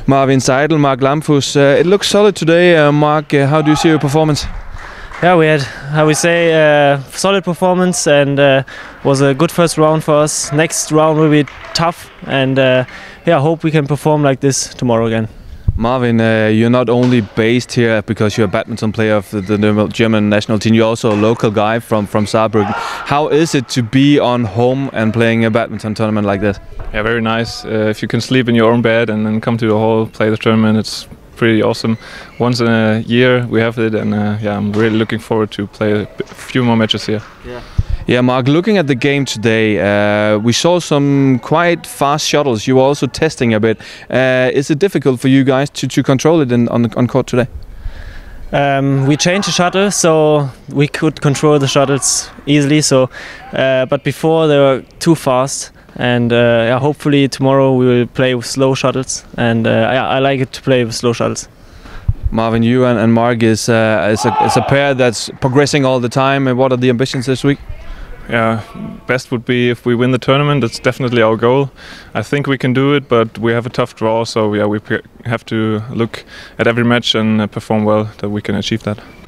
Marvin Seidel, Mark Lamfus. It looks solid today. Mark, how do you see your performance? Yeah, we had, how we say, solid performance, and was a good first round for us. Next round will be tough, and yeah, I hope we can perform like this tomorrow again. Marvin, you're not only based here because you're a badminton player of the German national team, you're also a local guy from Saarbrücken. How is it to be on home and playing a badminton tournament like this? Yeah, very nice. If you can sleep in your own bed and then come to the hall, play the tournament, it's pretty awesome. Once in a year we have it, and yeah, I'm really looking forward to play a few more matches here. Yeah, Mark, looking at the game today, we saw some quite fast shuttles. You were also testing a bit. Is it difficult for you guys to control it on court today? We changed the shuttle so we could control the shuttles easily. So, but before they were too fast, and yeah, hopefully tomorrow we will play with slow shuttles. And yeah, I like it to play with slow shuttles. Marvin, you and Mark is a pair that's progressing all the time. And what are the ambitions this week? Yeah, best would be if we win the tournament. That's definitely our goal. I think we can do it, but we have a tough draw, so yeah, we have to look at every match and perform well that we can achieve that.